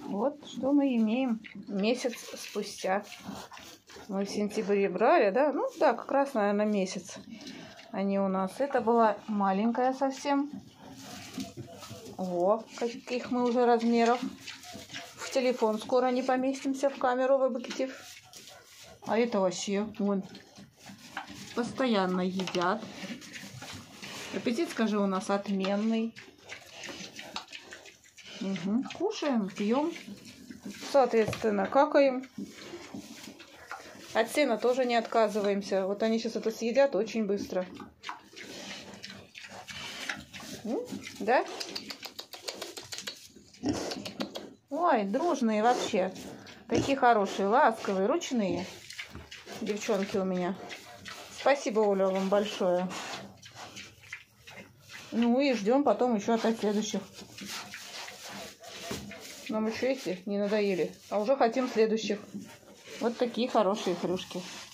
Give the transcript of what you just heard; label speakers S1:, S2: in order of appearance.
S1: Вот что мы имеем месяц спустя. Мы в сентябре брали, да? Ну да, как раз, наверное, месяц они у нас. Это была маленькая совсем. О, каких мы уже размеров. В телефон скоро не поместимся, в камеру, в объектив. А это вообще, вон, постоянно едят. Аппетит, скажи, у нас отменный. Угу. Кушаем, пьем, соответственно, какаем. От сена тоже не отказываемся. Вот они сейчас это съедят очень быстро. Да? Ой, дружные вообще. Такие хорошие, ласковые, ручные девчонки у меня. Спасибо, Оля, вам большое. Ну и ждем потом еще от следующих. Нам еще эти не надоели, а уже хотим следующих. Вот такие хорошие хрюшки.